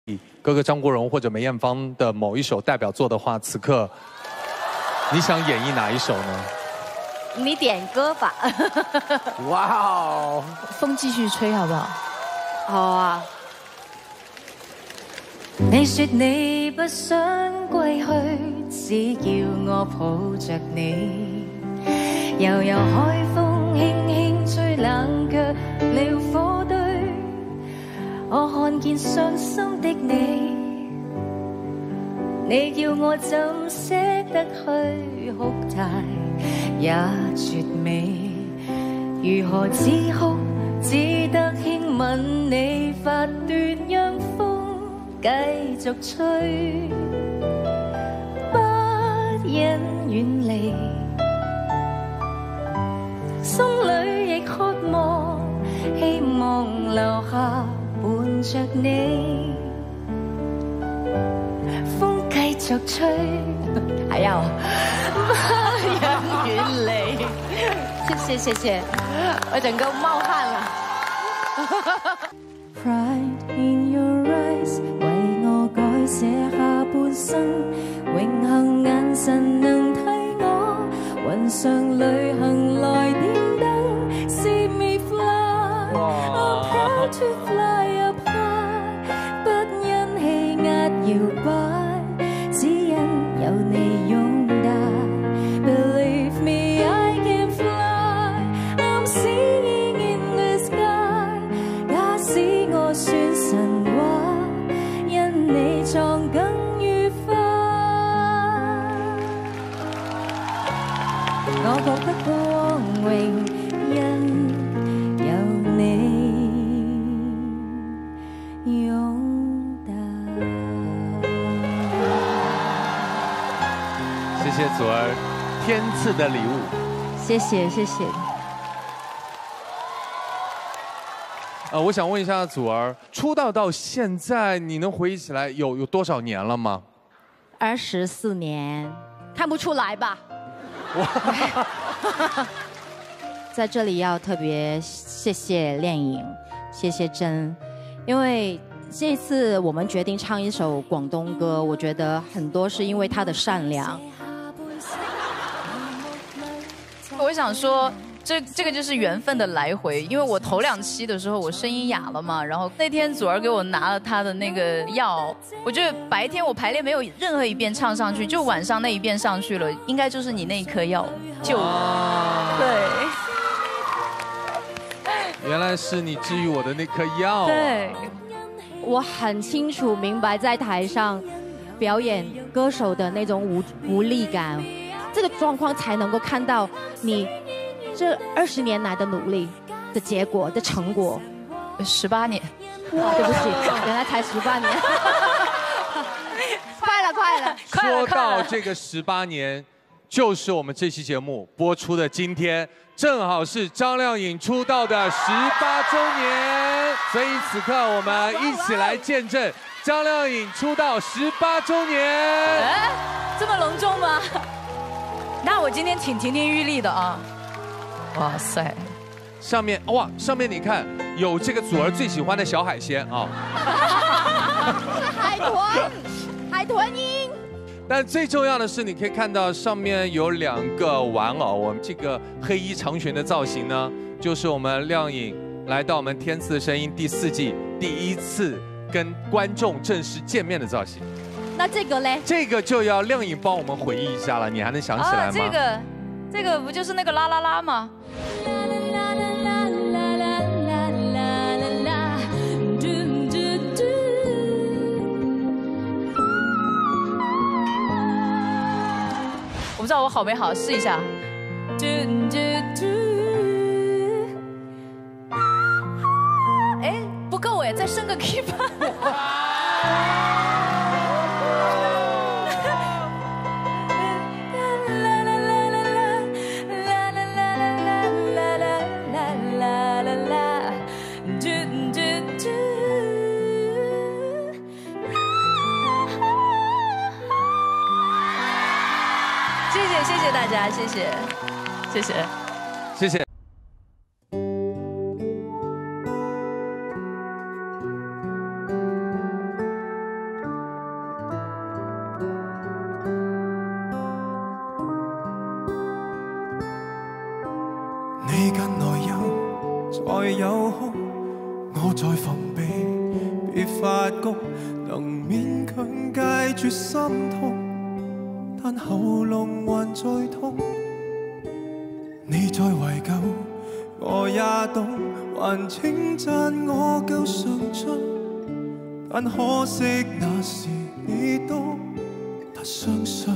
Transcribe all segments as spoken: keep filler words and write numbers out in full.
哥哥张国荣或者梅艳芳的某一首代表作的话，此刻你想演绎哪一首呢？ 你点歌吧。 哇哦！ 风繼續吹好不好？ 好啊。 你說你不想歸去，只叫我抱着你。悠悠海風輕輕吹，冷卻了火堆。我看見傷心的你，你叫我怎捨得去哭態也絕美。如何止哭，只得輕吻你髮端，讓風繼續吹，不忍遠離，心裏亦渴望，希望留下伴着你。風繼續吹，還有不忍遠離。謝謝謝謝，我整個冒汗了。Pride in your eyes， 為我改寫下半生，永恆眼神能替我雲上旅行來點燈。See me fly， I'm proud to fly up high， 不因氣壓搖擺，只因有你擁戴。Believe me I can fly，I'm singing in the sky。假使我算神話，因你撞更愉快。我覺得光榮，因有你擁戴。 谢谢祖儿，天赐的礼物。 謝謝謝謝。 呃，我想问一下祖儿，出道到现在，你能回忆起来有有多少年了吗？ 二十四年，看不出来吧？ 在这里要特别谢谢恋影，谢谢真，因为这次我们决定唱一首广东歌，我觉得很多是因为他的善良。 我想说，这这个就是缘分的来回。因为我头两期的时候我声音哑了嘛，然后那天祖儿给我拿了他的那个药，我觉得白天我排练没有任何一遍唱上去，就晚上那一遍上去了，应该就是你那一颗药救我。对。 原来是你治愈我的那颗药、啊。 对，我很清楚明白在台上表演歌手的那种无无力感，这个状况才能够看到你这二十年来的努力的结果的成果。 十八年， 哇，对不起，原来才十八年，快了快了。 说到这个十八年，就是我们这期节目播出的今天。正好是张靓颖出道的十八周年，所以此刻我们一起来见证张靓颖出道十八周年。 哎，这么隆重吗？那我今天挺亭亭玉立的啊！哇塞， 上面哇，上面你看有这个祖儿最喜欢的小海鲜啊， 海豚，海豚音。 但最重要的是，你可以看到上面有两个玩偶。我们这个黑衣长裙的造型呢，就是我们靓颖来到我们《天赐的声音》第四季第一次跟观众正式见面的造型。 那这个嘞？ 这个就要靓颖帮我们回忆一下了，你还能想起来吗？ 啊、这个，这个不就是那个啦啦啦吗？我不知道我好没好，试一下。哎，不够哎，再升个 key 吧。谢谢大家，谢谢，谢谢， 谢谢。 內有空，我在防備，別發功，能勉強戒絕心痛，但喉嚨還在痛。你在懷舊，我也懂，還稱讚我夠上進，但可惜那時你都不相信。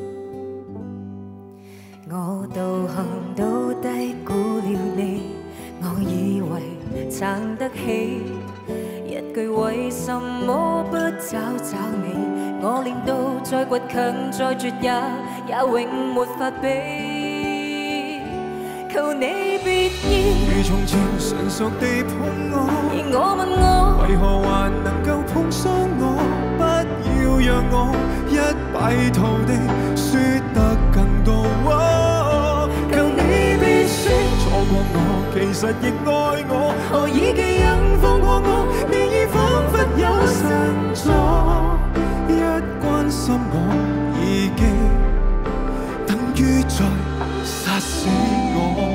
我道行都低估了你，我以為撐得起，一句為什麼不找找你，我練到再倔強再絕也也永沒法比。求你別要如從前純熟地碰我， 而我問我為何還能夠碰傷我？不要讓我一敗塗地輸得更多。求你別說錯過我，其實亦愛我。何以記憶放過我？你已彷彿有神助，一關心我已經等於在殺死我。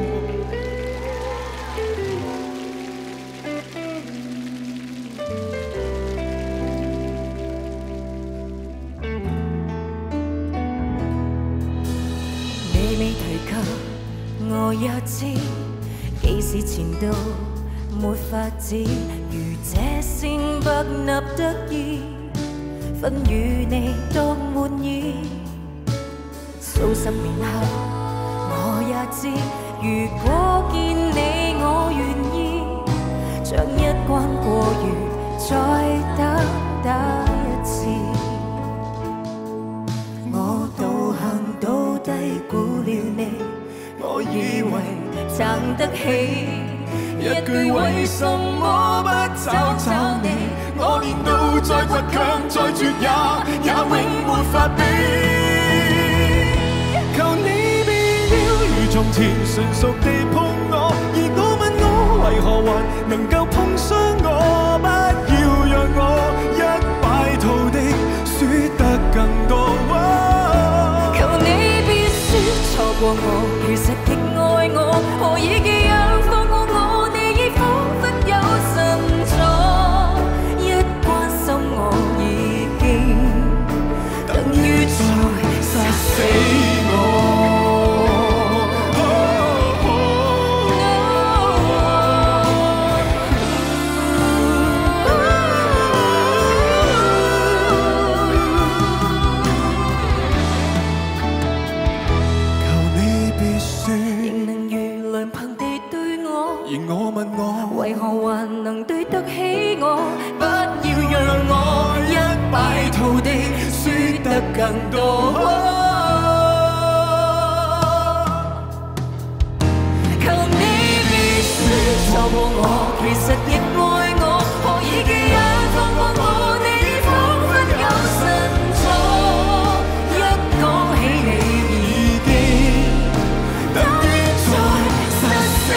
你未提及，我也知，幾時前度沒法子，如這先不立得意，分與你都滿意。數十年後，我也知，如果見你我願意，將一關過餘，再打打一次。我道行都低估了你，我以為撐得起，一句為什麼不找找你，我練到再倔強再絕也也永沒法比。 求你別要如從前純熟地碰我，而我問我為何還能夠碰傷我？不要讓我一敗塗地輸得更多。 求你別說錯過我，其實亦愛我。何以記憶放過我？你已彷彿有神助，一關心我已經等於在殺死我。為何還能對得起我？不要讓我一敗塗地輸得更多。求你別說錯過我，其實亦愛我。何以記憶放過我？你已彷彿有神助，一講起你已經等於在殺死。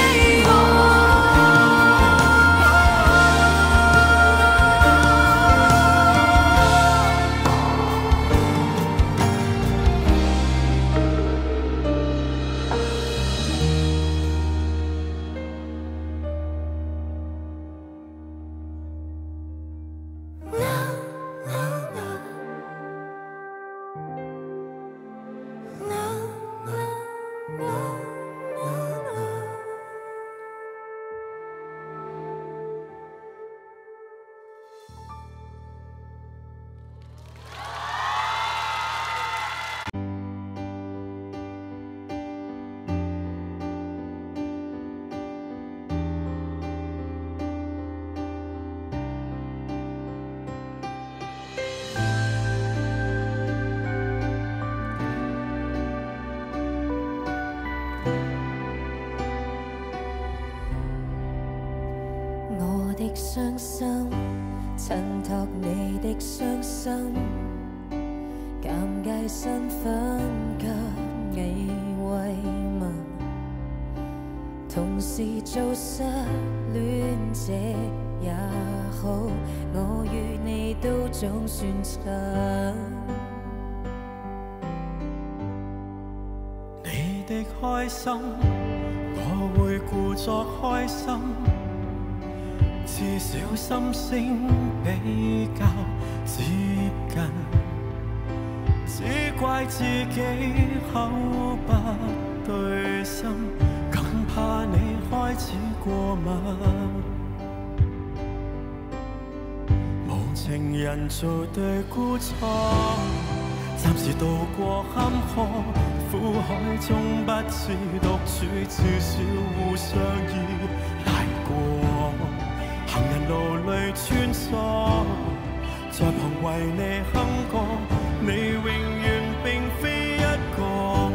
傷心襯托你的傷心，尷尬身份給你慰問，同時做失戀者也好，我與你都總算襯。 你的開心我會故作開心，至少心聲比較接近。只怪自己口不對心，更怕你開始過敏。無情人做對孤錯，暫時渡過坎坷。苦海中不知獨處，至少互相依賴過。行人路裏穿梭，在旁為你哼歌，你永遠並非一個。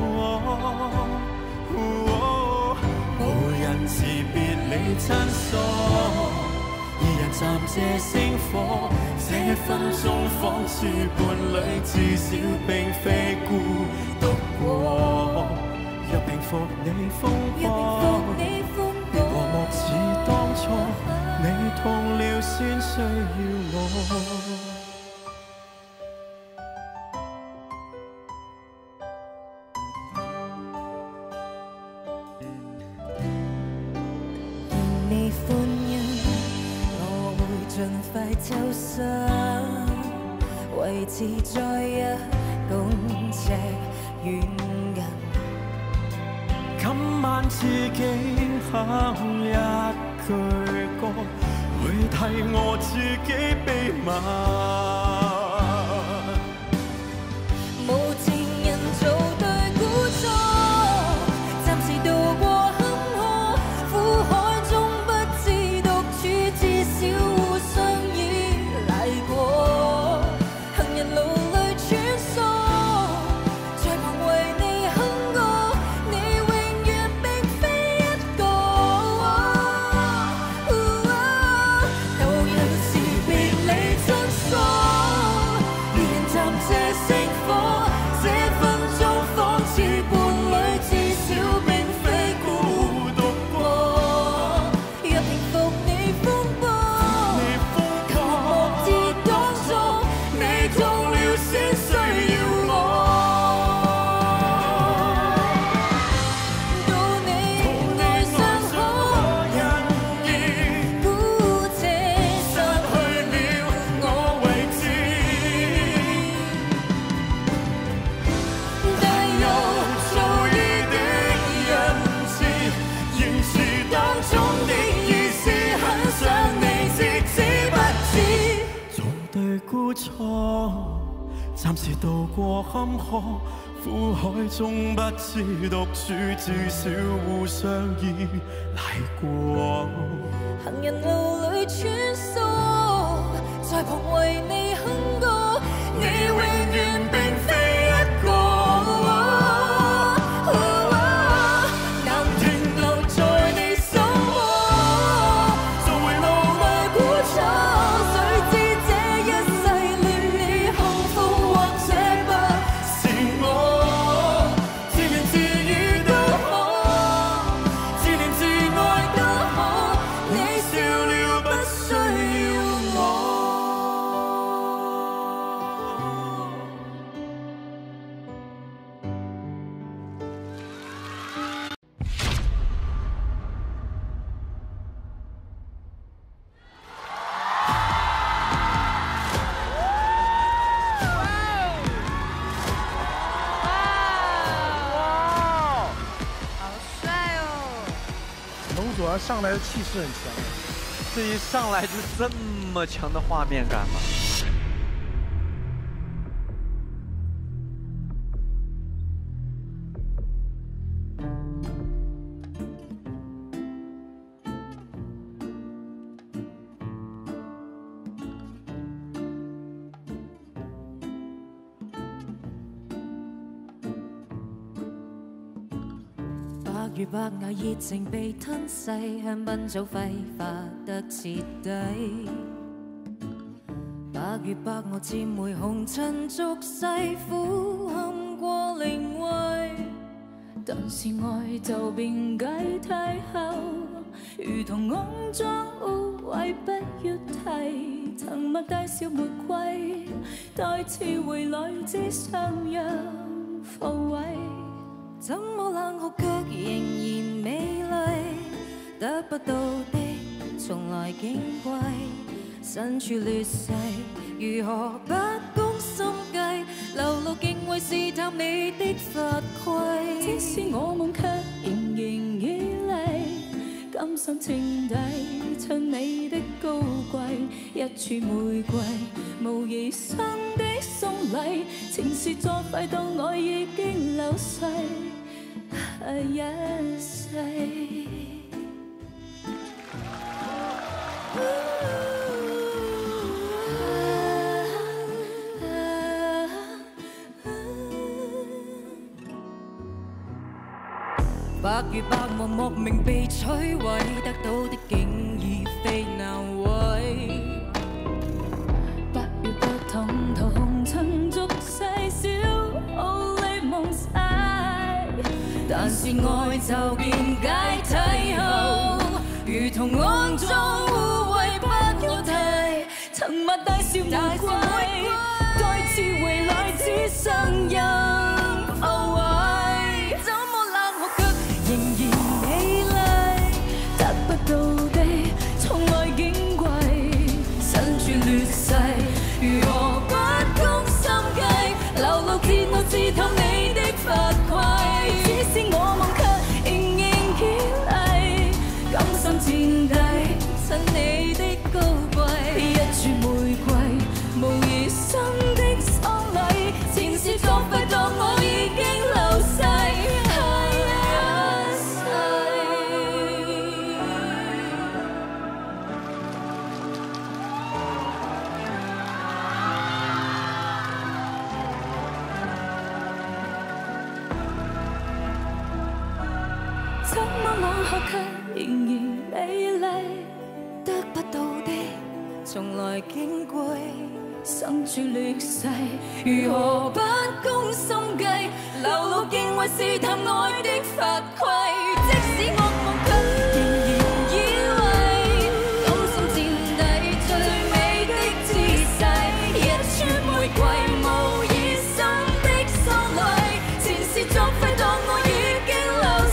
哦、無人辭別你親疏，二人暫借星火，這分鐘仿似伴侶，至少並非孤獨過。若平復你風波，別和睦似當初，你痛了先需要我。 就想維持在一公尺遠近。 今晚自己哼一句歌，會替我自己秘密。 無情人做對孤錯，暫時渡過坎坷，苦海中不知獨處，至少互相。 暫時渡過坎坷，苦海中不知獨處，至少互相依賴過。 行人路裏穿梭，在旁為你哼歌，你永遠並非一個。難停留在你心窩，做回路裏孤錯。 上来的气势很强， 这一上来就这么强的画面感吗？ 如白牙熱情被吞噬，香檳早揮發得徹底。白月白鵝漸回紅塵俗世，苦陷過靈位。但是愛就變解體後，如同骯髒污穢不要提。曾擘大笑玫瑰，待次回來只相讓復位。 怎麼冷酷卻仍然美麗，得不到的從來矜貴，身處劣勢，如何不攻心計？流露敬畏試探你的法規，即使我夢卻仍然綺麗，甘心情底襯你的高貴，一串玫瑰無疑生的送禮，情是作廢當我已經流逝，一世。白如白茫莫名被摧毀，得到的竟已非難為。不如不同同塵俗世，消耗你夢世。但是愛就見解體後，如同骯髒污穢不可替。曾擘大笑玫瑰，再次回來只剩任後遺。到的從來矜貴，身處劣勢，如何不攻心計？流露揭露刺透你的法規，只是我夢卻仍然堅毅，甘心墊底襯你的高貴，一串玫瑰無疑生的喪禮，前事作廢當我已經流逝。卻仍然美麗，得不到的從來矜貴，身處劣勢，如何不攻心計？流露敬畏試探愛的法規，即使惡夢卻仍然以為，甘心墊底最美的姿勢，一串玫瑰無疑心的喪禮，前事作廢當我已經流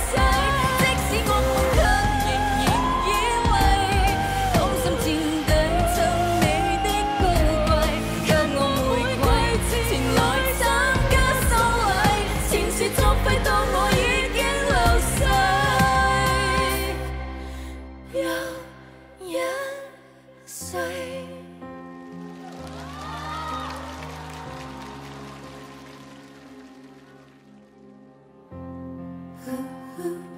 逝。Ooh, ooh.